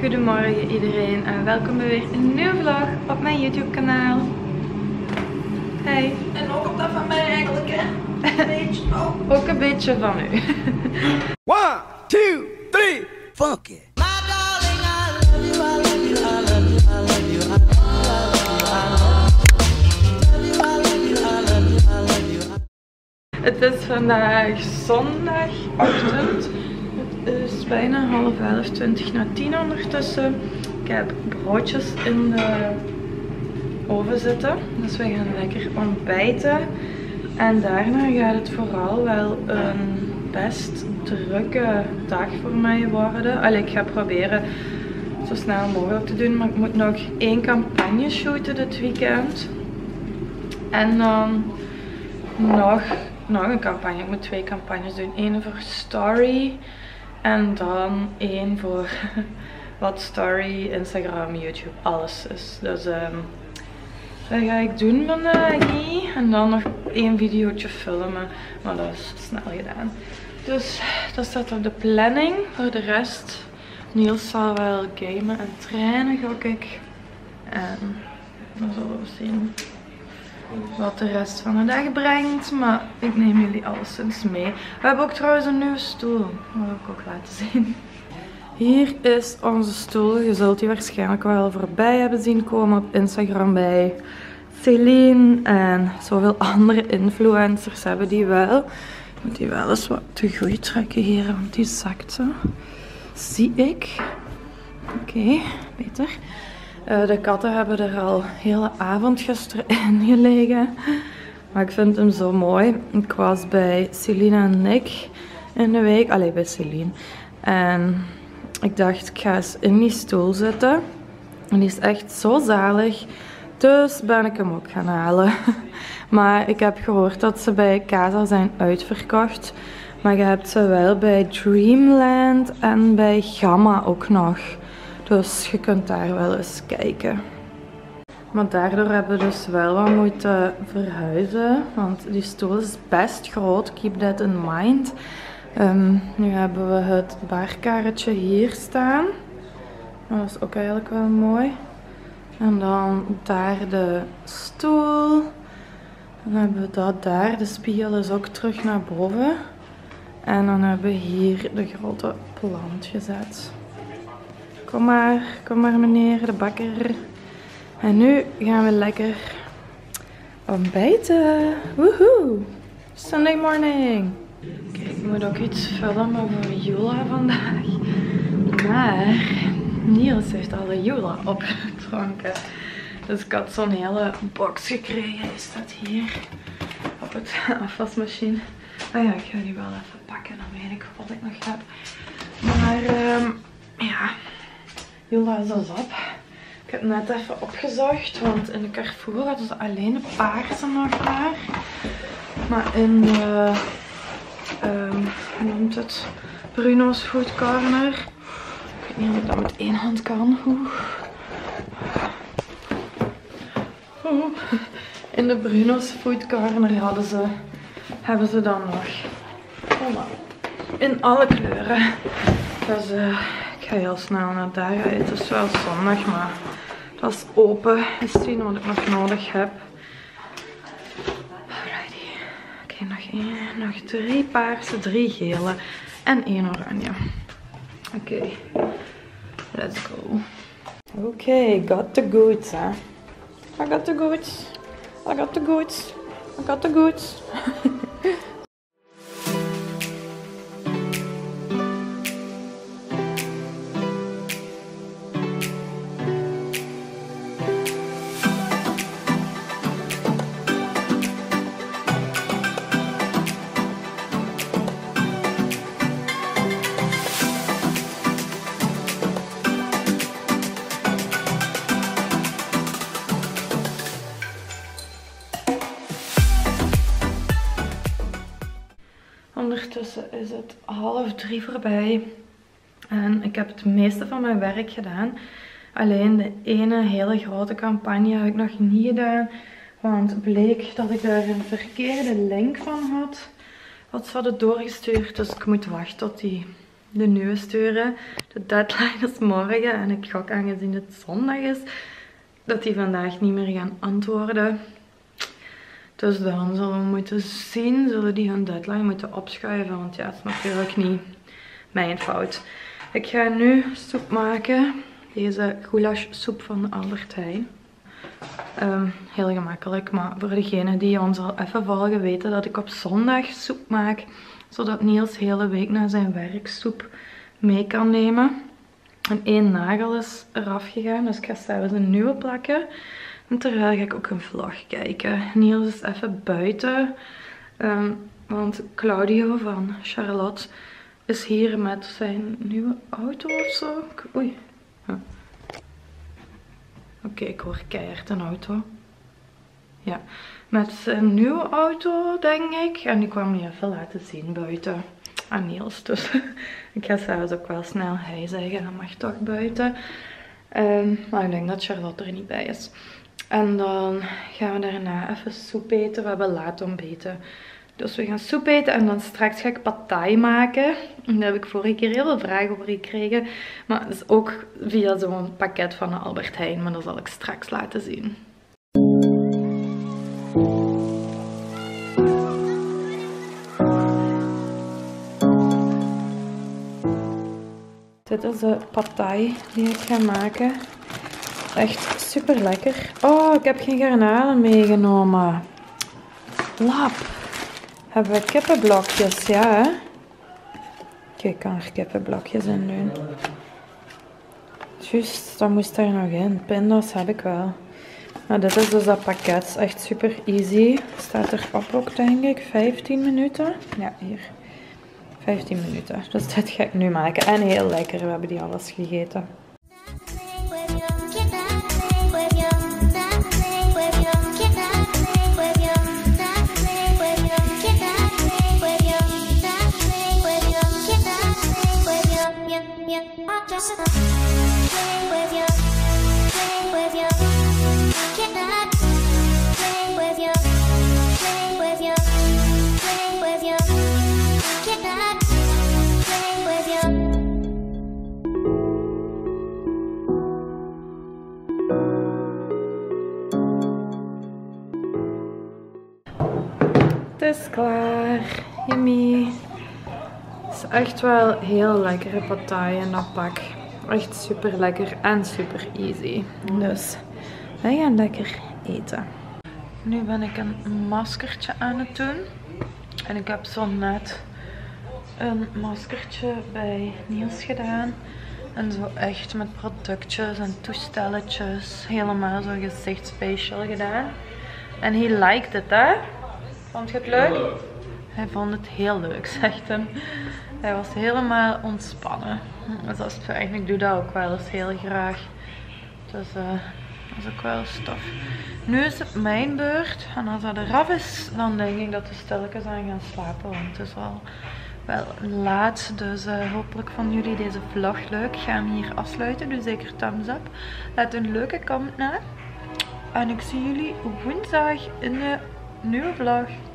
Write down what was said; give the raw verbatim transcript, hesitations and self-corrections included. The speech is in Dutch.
Goedemorgen iedereen en welkom bij weer een nieuwe vlog op mijn YouTube kanaal. Hey. En ook op dat van mij eigenlijk, hè? Een beetje ook. Ook een beetje van u. One, two, three, fuck it. My darling, I love you, I love you, I love you, I love you, I love you, I love you, I love you. Het is vandaag zondagochtend. Het is bijna half elf, twintig na tien ondertussen. Ik heb broodjes in de oven zitten. Dus we gaan lekker ontbijten. En daarna gaat het vooral wel een best drukke dag voor mij worden. Allee, ik ga proberen zo snel mogelijk te doen. Maar ik moet nog één campagne shooten dit weekend. En dan nog, nog een campagne. Ik moet twee campagnes doen. Eén voor story. En dan één voor wat story, Instagram, YouTube, alles is. Dus um, dat ga ik doen vandaag. En dan nog één videootje filmen. Maar dat is snel gedaan. Dus dat staat op de planning. Voor de rest, Niels zal wel gamen en trainen, gok ik. En dan zullen we zien wat de rest van de dag brengt. Maar ik neem jullie alleszins mee. We hebben ook trouwens een nieuwe stoel. Dat wil ik ook laten zien. Hier is onze stoel. Je zult die waarschijnlijk wel voorbij hebben zien komen op Instagram bij Celine. En zoveel andere influencers hebben die wel. Ik moet die wel eens wat te goed trekken hier, want die zakt zo. Zie ik. Oké, okay, beter. Uh, de katten hebben er al de hele avond gisteren in gelegen. Maar ik vind hem zo mooi. Ik was bij Celine en Nick in de week. Allee, bij Celine. En ik dacht, ik ga eens in die stoel zitten. En die is echt zo zalig. Dus ben ik hem ook gaan halen. Maar ik heb gehoord dat ze bij Casa zijn uitverkocht. Maar je hebt ze wel bij Dreamland en bij Gamma ook nog. Dus je kunt daar wel eens kijken. Maar daardoor hebben we dus wel wat moeten verhuizen. Want die stoel is best groot. Keep that in mind. Um, nu hebben we het barkarretje hier staan. Dat is ook eigenlijk wel mooi. En dan daar de stoel. Dan hebben we dat daar. De spiegel is ook terug naar boven. En dan hebben we hier de grote plant gezet. Kom maar, kom maar meneer de bakker. En nu gaan we lekker ontbijten. Woehoe! Sunday morning. Kijk, ik moet ook iets filmen voor Jula vandaag. Maar Niels heeft al de Jula opgedronken. Dus ik had zo'n hele box gekregen. Die staat hier op het afwasmachine. Oh ja, ik ga die wel even pakken. Dan weet ik wat ik nog heb. Maar um, ja, Jula is dus op. Ik heb net even opgezocht. Want in de Carrefour hadden ze alleen de paarse nog daar. Maar in de, um, hoe noemt het? Bruno's Food Corner. Ik weet niet of ik dat met één hand kan. Oeh. Oeh. In de Bruno's Food Corner hadden ze, hebben ze dan nog. Voilà. In alle kleuren. Dus uh, ik ga heel snel naar daar uit. Het is wel zondag, maar dat is open. Eens zien wat ik nog nodig heb. Alrighty. Oké, okay, nog één. Nog drie paarse, drie gele en één oranje. Oké. Okay. Let's go. Oké, okay, got the goods, hè. I got the goods. I got the goods. I got the goods. Ondertussen is het half drie voorbij en ik heb het meeste van mijn werk gedaan. Alleen de ene hele grote campagne heb ik nog niet gedaan, want het bleek dat ik daar een verkeerde link van had. Wat ze hadden doorgestuurd, dus ik moet wachten tot die de nieuwe sturen. De deadline is morgen en ik gok, aangezien het zondag is, dat die vandaag niet meer gaan antwoorden. Dus dan zullen we moeten zien, zullen die hun deadline moeten opschuiven, want ja, het is natuurlijk niet mijn fout. Ik ga nu soep maken, deze goulash soep van Albert Heijn. Um, heel gemakkelijk, maar voor degenen die ons al even volgen weten dat ik op zondag soep maak, zodat Niels de hele week naar zijn werk soep mee kan nemen. En één nagel is eraf gegaan, dus ik ga zelfs een nieuwe plakken. En terwijl ga ik ook een vlog kijken. Niels is even buiten, um, want Claudio van Charlotte is hier met zijn nieuwe auto of zo. Oei. Huh. Oké, okay, ik hoor keihard een auto. Ja, met zijn nieuwe auto, denk ik. En die kwam nu even laten zien buiten aan Niels. Dus ik ga zelfs ook wel snel hij zeggen. Dat mag toch buiten. Um, maar ik denk dat Charlotte er niet bij is. En dan gaan we daarna even soep eten. We hebben laat ontbeten. Dus we gaan soep eten en dan straks ga ik pad thai maken. En daar heb ik vorige keer heel veel vragen over gekregen. Maar het is ook via zo'n pakket van de Albert Heijn. Maar dat zal ik straks laten zien. Dit is de pad thai die ik ga maken. Echt super lekker. Oh, ik heb geen garnalen meegenomen. Lap. Hebben we kippenblokjes, ja hè? Kijk, ik kan er kippenblokjes in doen. Juist, dat moest er nog in. Pinda's heb ik wel. Maar dit is dus dat pakket. Echt super easy. Staat erop ook, denk ik. vijftien minuten. Ja, hier. vijftien minuten. Dus dit ga ik nu maken. En heel lekker. We hebben die alles gegeten. Het is klaar. Yummy. Het is echt wel heel lekkere pad thai in dat pak. Echt super lekker en super easy. Dus wij gaan lekker eten. Nu ben ik een maskertje aan het doen. En ik heb zo net een maskertje bij Niels gedaan. En zo echt met productjes en toestelletjes. Helemaal zo gezichtsfacial gedaan. En hij liked het, hè? Vond je het leuk? Hij vond het heel leuk, zegt hem. Hij was helemaal ontspannen. Dus als het vraagt, ik doe dat ook wel eens heel graag. Dus uh, dat is ook wel stof. Nu is het mijn beurt. En als dat eraf is, dan denk ik dat we stilletjes aan gaan slapen. Want het is al wel laat. Dus uh, hopelijk vonden jullie deze vlog leuk. Ik ga hem hier afsluiten. Doe zeker thumbs up. Laat een leuke comment na. En ik zie jullie woensdag in de nieuwe vlog.